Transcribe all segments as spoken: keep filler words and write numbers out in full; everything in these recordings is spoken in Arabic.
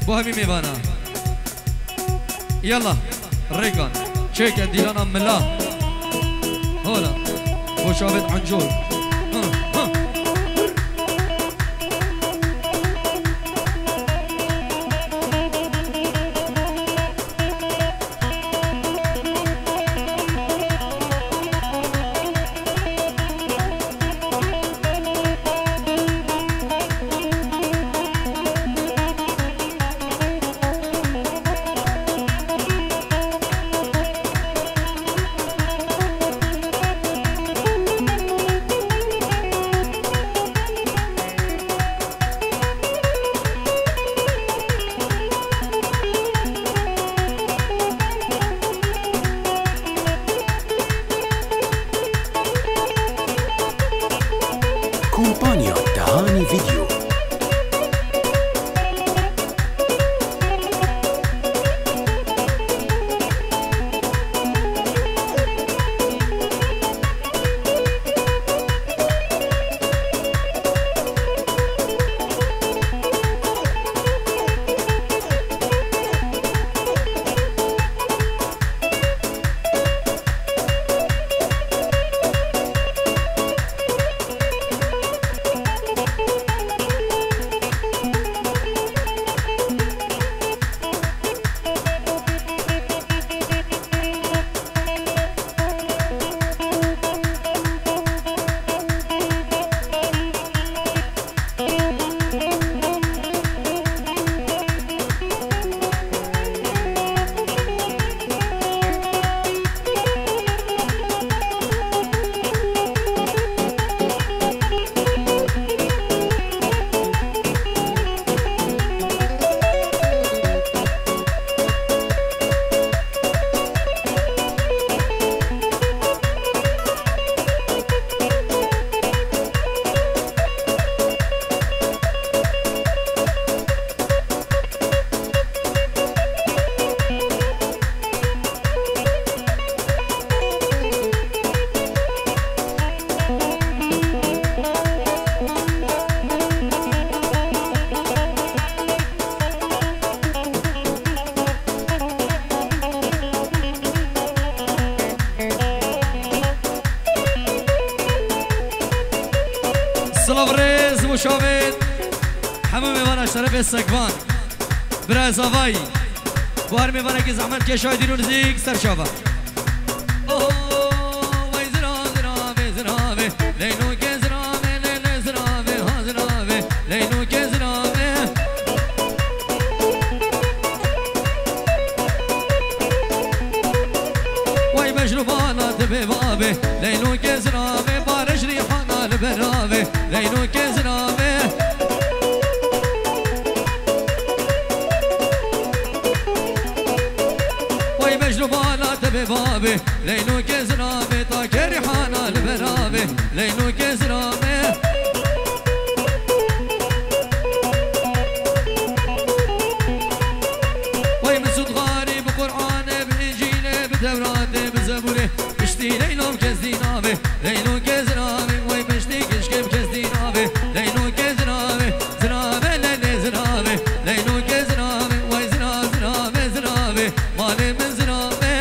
بو همي ميوانا يلا ريكان شيك ديلانا ملا هولا بو شابت عنجول كومبانيا تهاني فيديو. سلافريز مشاهد همه میوان شرف استقبان برای زاوایی و هر میوانه که زحمت که شاید رو نزدیک سرشاوه وای زنابه زنابه زنابه لینو که زنابه لیل زنابه ها زنابه لینو که زنابه وای مشروبانات به بابه لینو که زنابه بارش ریحانا لبرابه لینو که زنابه وای مشروبانات به بابه لینو که زنابه تا که ریحانا لبرابه لینو که زنابه وای مسود غاری بقرآن بانجیل بتورات بزبوره اشتی لینو که زینابه لینو که زنابه وای مشتی کشکم که زینابه لینو که زنابه زنابه لیل زنابه لینو که زنابه وای زنابه زنابه زنابه مال من زنابه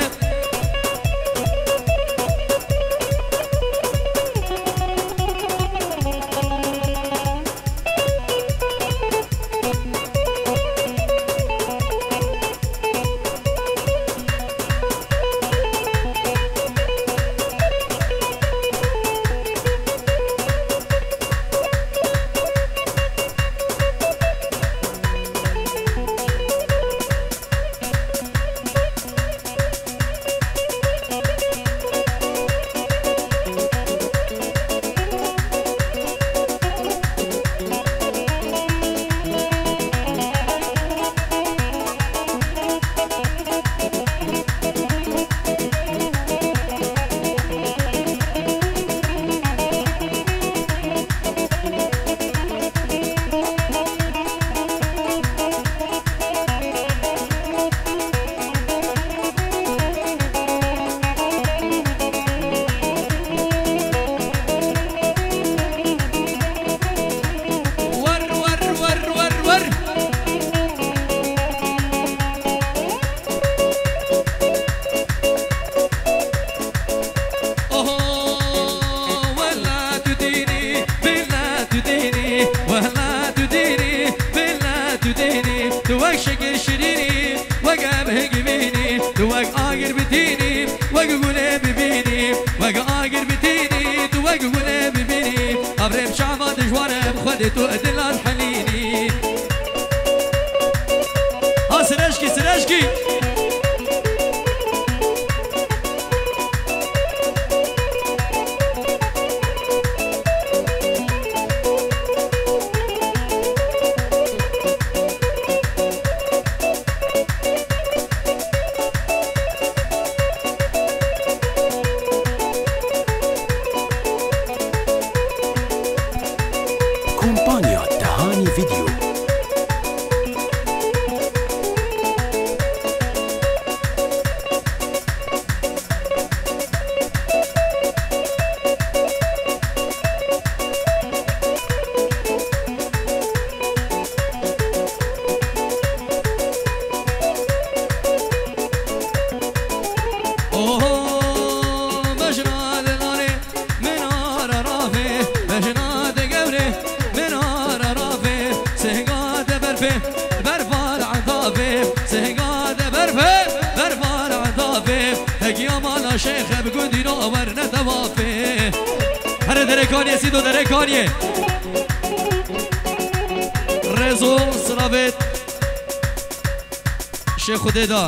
بتيني دوك شكل شريني وقع بهق بيني دوك آقر بتيني وقع ببيني وقع آقر بتيني دوك قول ببيني أبرم شعبان دجوارم خدتو أدلال حليني ها سرشكي سرشكي كومبانيا تهاني فيديو. برفار عطافي سهقاد برفه برفار عطافي هقيا مالا شيخ بقودي نورنا توافي هره دركانية سيدو دركانية رزو صرابت شيخ خديدا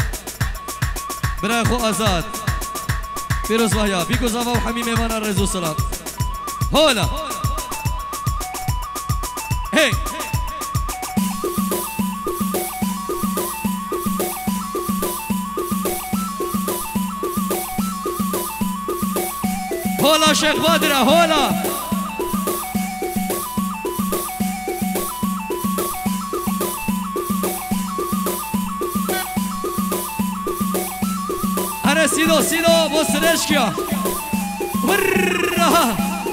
براخو ازاد فيروز وحيا بيكو زافا وحميم ايوانا رزو صراب هولا هي هولا شيخ بدر هولا أنا سيدو سيدو بص رشكيا ورها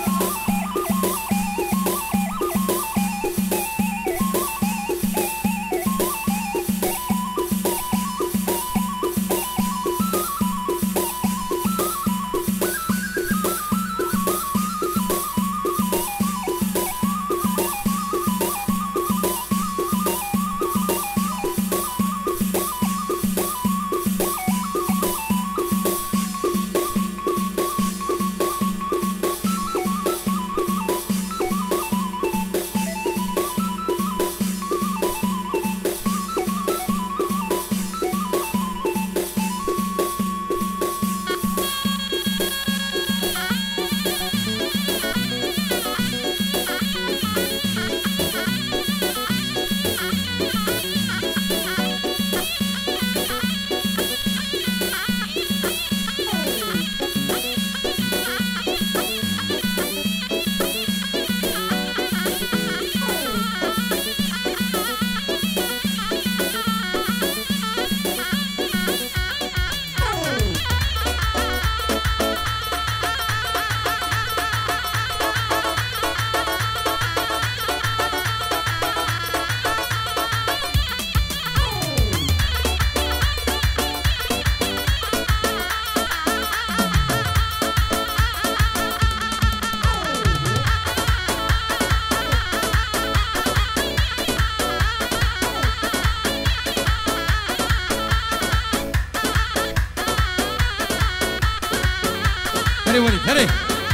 هري وليد هري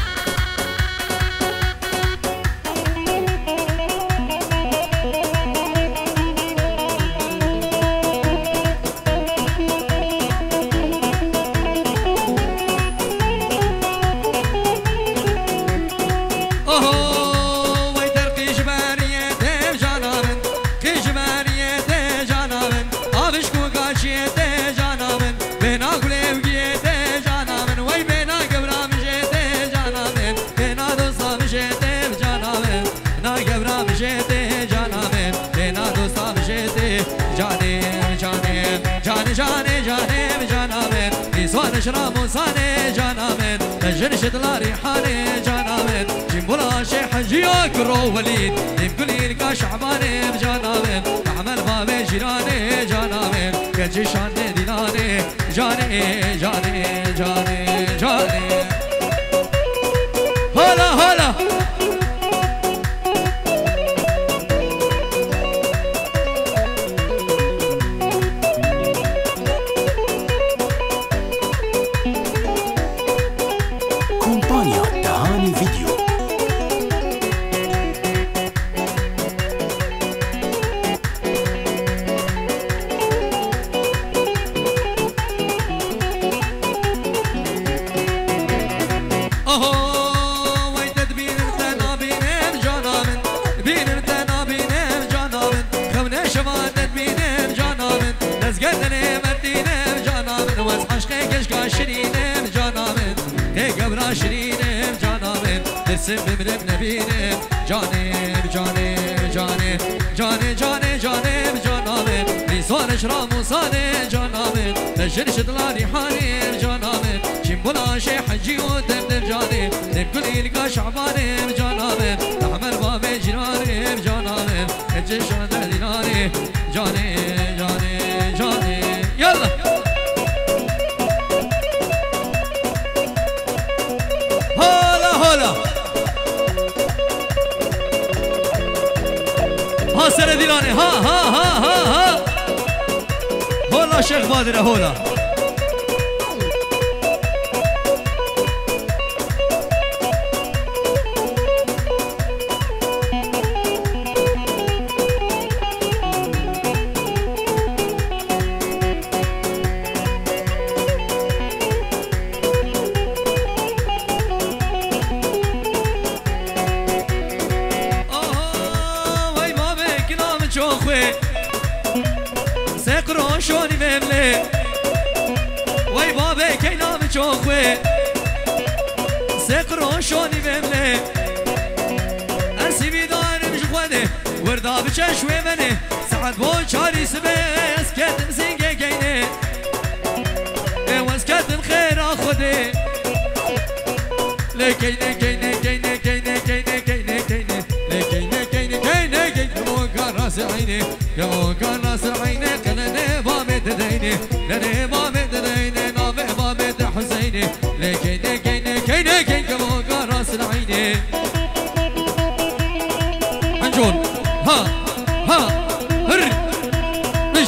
جاني جاني جانامن نسوان شرام وصاني جانامن تجري شدلا ريحاني جانامن جنبولا شيخ جياك رو وليد يمكن كشعباني بجانامن تعمل بابي جيراني جانامن كجي شاني ديناني جاني جاني جاني جاني هلا هلا عشقا شرينم جانا من تقبرا شرينم جانا من درسم بمرم نبينم جانم جانم جانم جانم جانم جانم جانا من ريسانش راموسانم جانا من تجرش دلاري حانم جانا من شمبولا شي حجي ودم دم جانم دم كل إلقا شعبانم جانا من نحمل بابي جنانم جانا من الجيشان دليناني جانم جانم جانم يلا هلا هلا ها سر ديلاني ها ها ها ها ها هلا شيخ بادر هلا سقرون شوني مملي وي بابي كينا مجوخوي سقرون شوني مملي أنسي بيدار مجخواني وردا بچشوي مني سعد بو چاري سبس كتم سنگه كيني وز كتم خير خودي لكيني كيني كيني كيني كيني كيني كيني لكيني كيني كيني كيني كمون راس عيني كمون راس عيني قلني بامد ديني لني بامد ديني نافع بامد حسيني لكيني كيني كيني كيني كمون راس عيني عنجون ها ها هر مش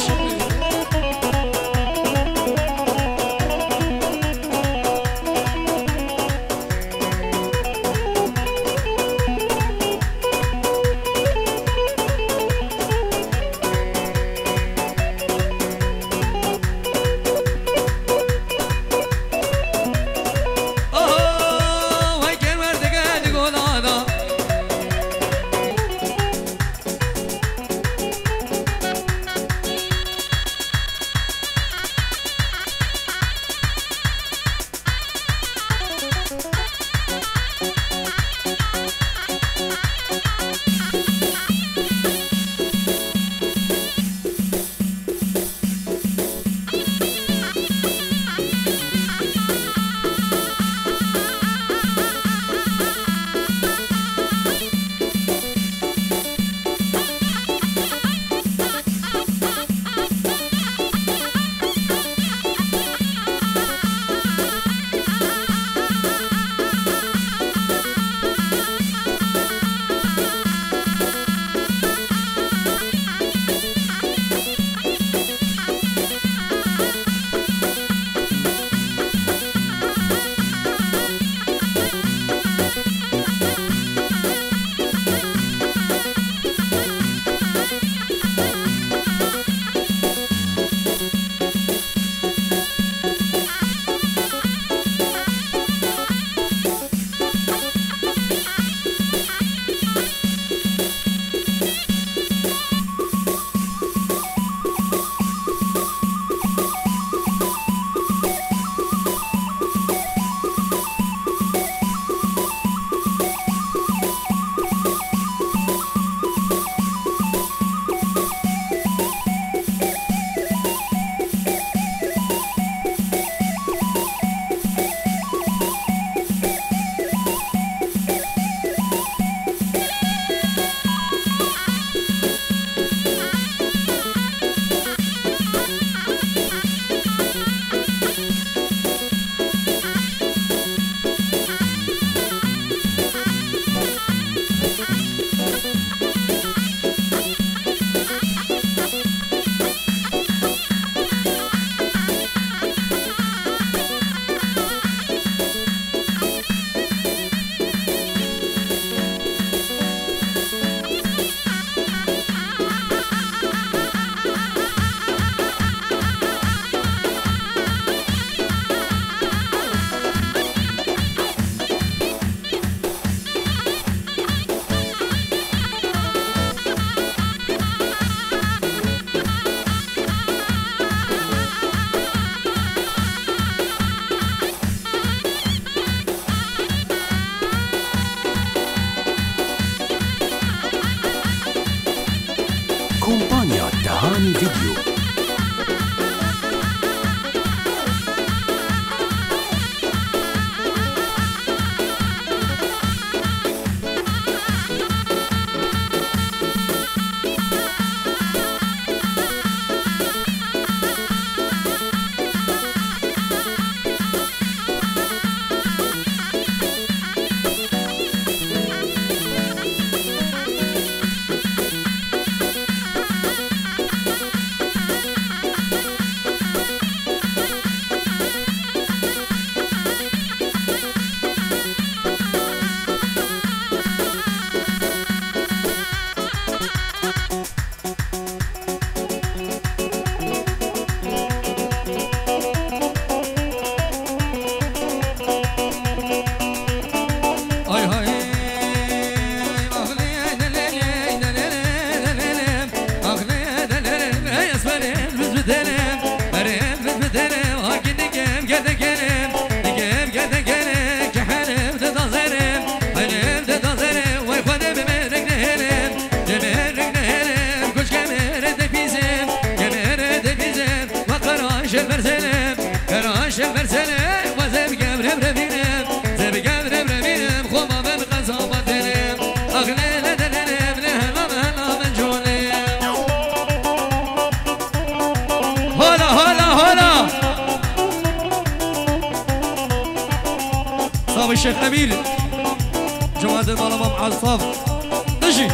الشيخ أمير جماعة المعلمة مع الصاف نجي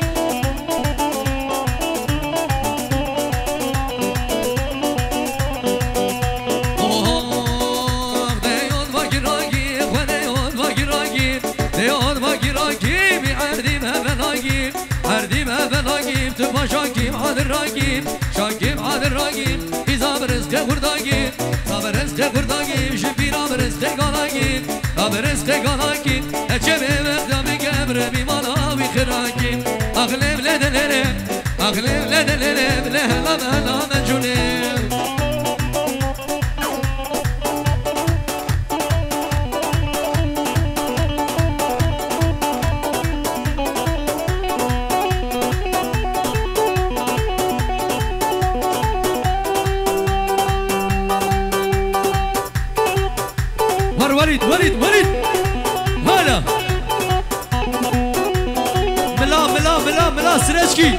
تبا شاكيم عاد الراكيم شاكيم عاد الراكيم إذا برزق خرداكيم إذا برزق خرداكيم شفينا برزق قلاكيم برزق قلاكيم أجمع مقدام قبر بمالا وخراكيم أغلب لدللم أغلب لدللم لهلا مهلا منجولم وليد وليد وليد هلا ملا ملا ملا ملا سرشكي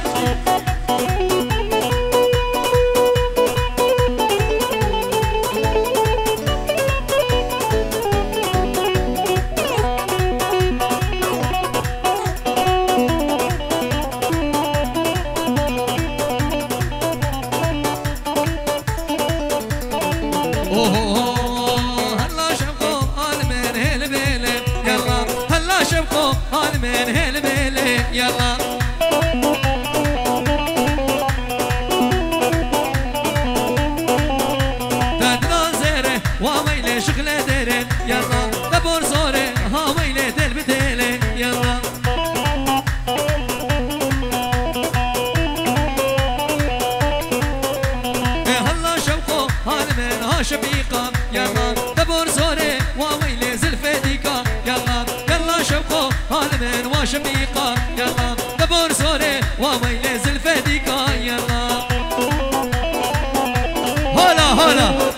من هالميلة يلا تدنا زيرة وميلة شغلة ديرة يلا دبور صورة ها ميلة دل بديلة يلا هلا شوقو هالمن ها شبيقة يلا دبور صورة وميلة زلفة ديكا يلا يلا شوقو هالمن وشبيقة يلا دبور صورة وميلة زلفة ديكا يلا هلا هلا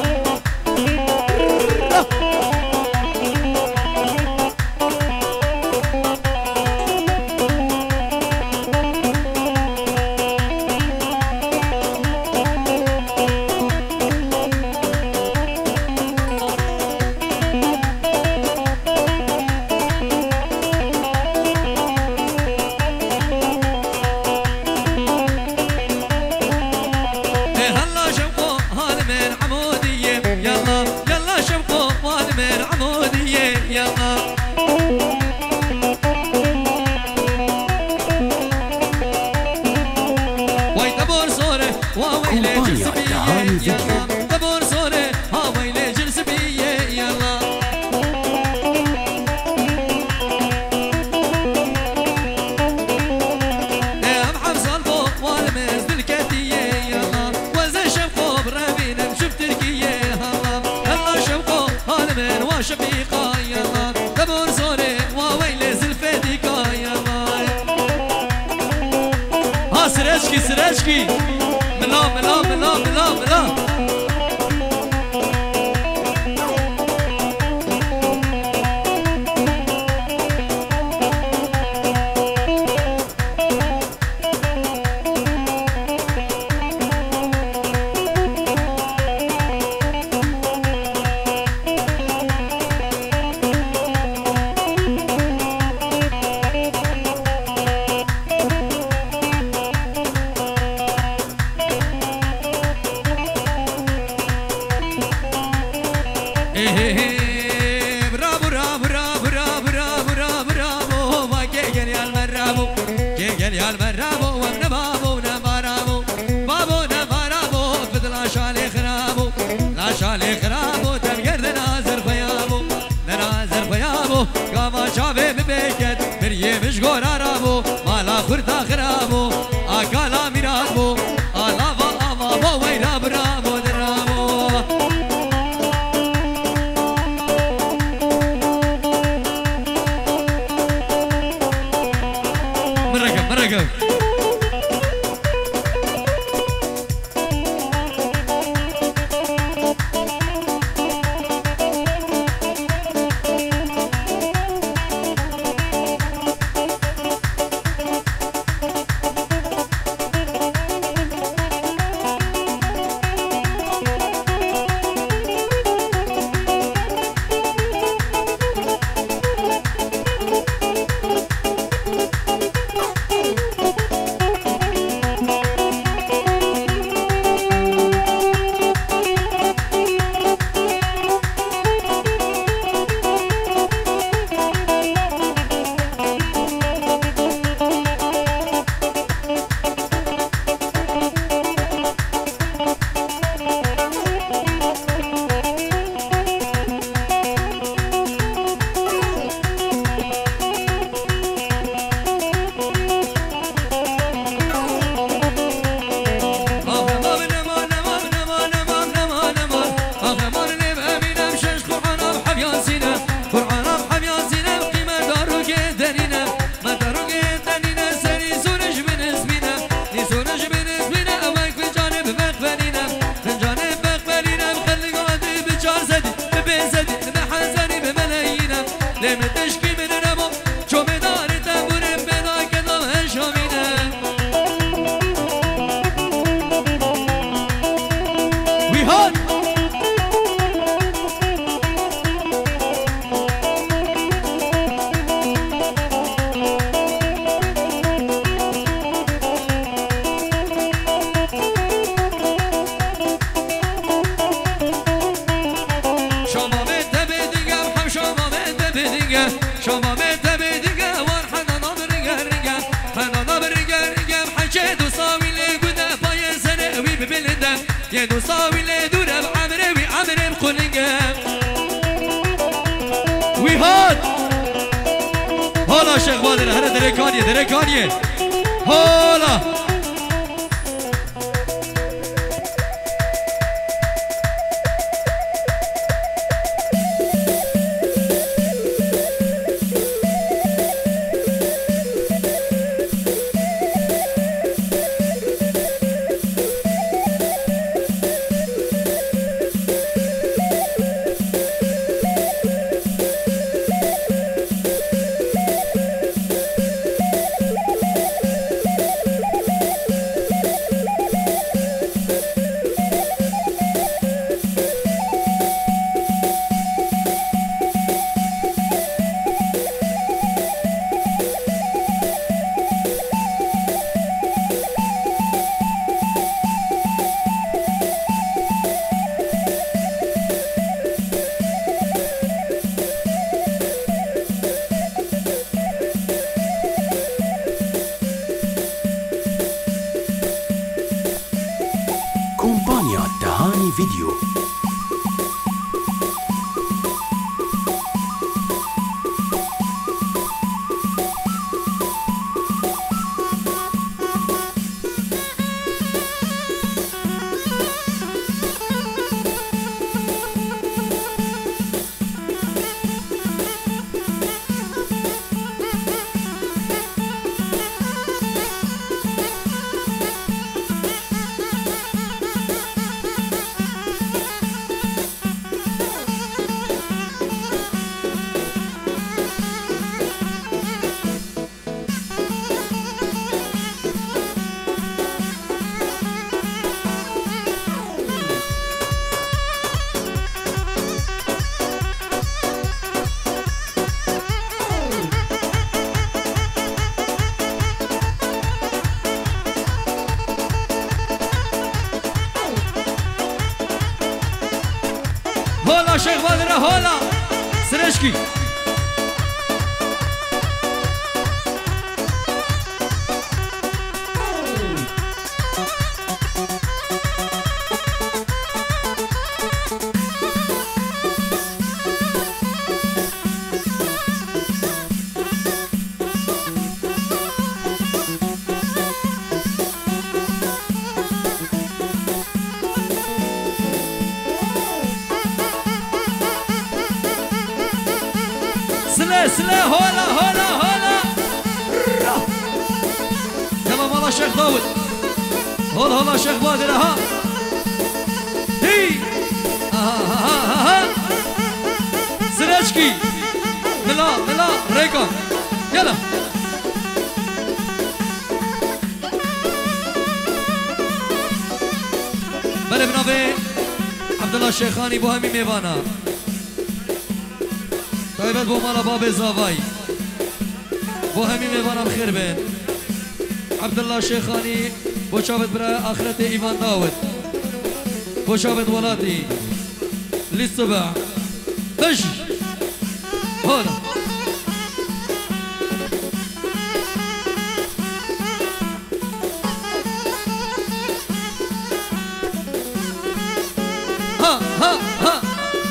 شبيقة يلا دبور صوري وويلي زلفة ديكا يلا ها سرشكي سرشكي ملا ملا ملا ملا ملا مش گورا رابو مالا خورتا خرابو آکالا میرابو آلاوا آوا وی راب رابو درابو مرقب مرقب يدو صاوي لدورة بعمري وعمري بخلقة ويهاد هلا شيخ بادر هلا دريكانية دريكانية هلا كومبانيا تهاني فيديو. هلا شيخ بدر هلا سرشكي سلا هلا هلا هلا تمام والله شيخ داود هلا هلا شيخ بدر ها هي ها ها ها سرشكي ملا ملا ريكون يلا بله بنابه عبد الله الشيخاني بو همین میوانا طيبت بو مالا باب زاوای بو همین میوانم خیر بین عبد الله الشيخاني بو شابت برا آخرت ایوان داود بو شابت ولاتي للصبح اش هنا ها ها ها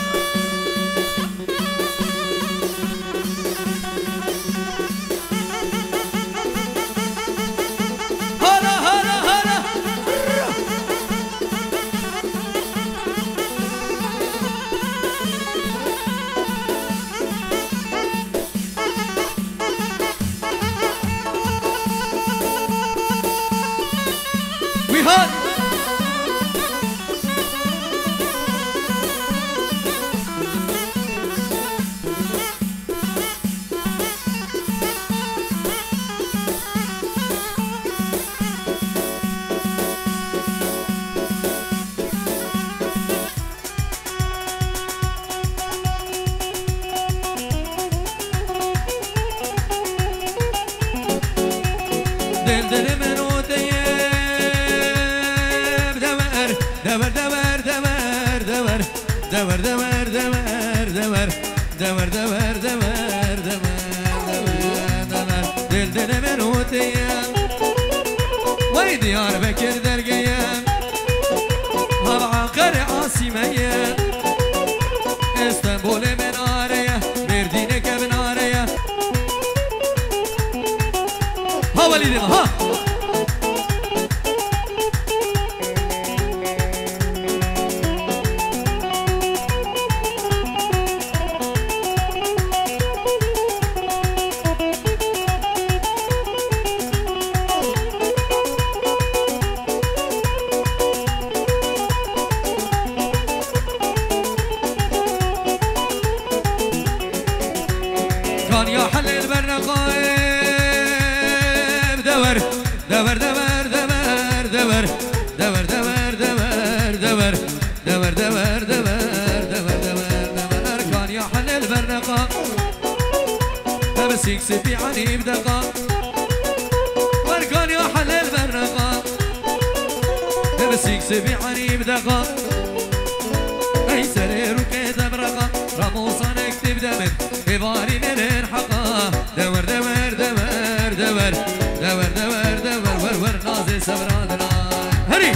دور دور دور دور دور دور دور دور دل دل منوتيا وي ديار بكر درقيا هالعقر عاصمية اسطنبول من آريا مردينك من آريا ها وليدنا ها دور دور دور دور دور دور دور دور دور دور دور دور دور كان يا حل البرقة بمسك سفي عنيب دقة وركان يا حل البرقة بمسك سفي عنيب دقة اي سرير وكيد برقة رموصا نكتب دمن بباري من الحقة دور دور دور دور دور دور دور ور ور نازي سبرادنا هري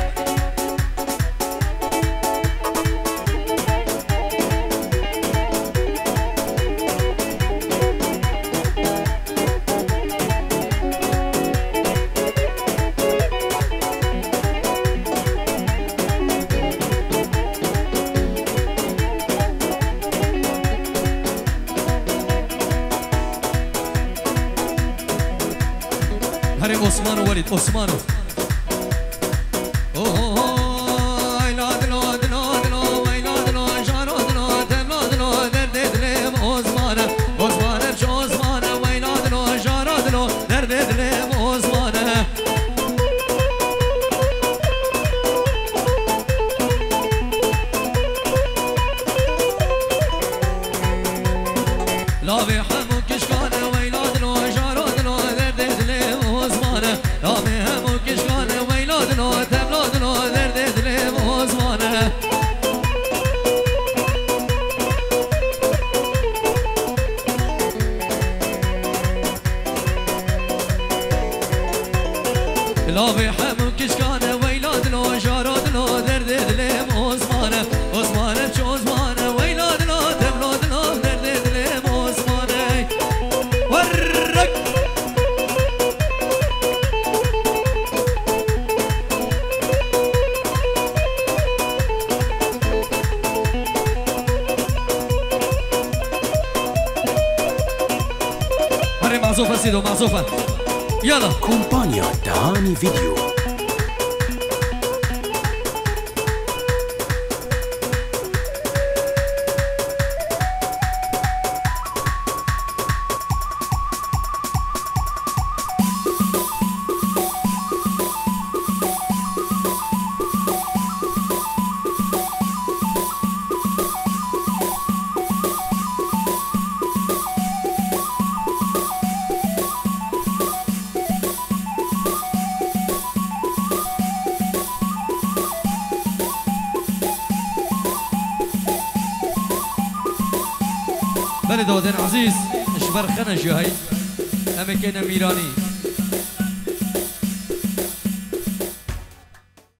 هري عثمان ووليد عثمان معزوفة سيدو معزوفة يلا كومبانيا تهاني فيديو. بلد ودن عزيز اشبر خنا شو هاي أما كنا ميراني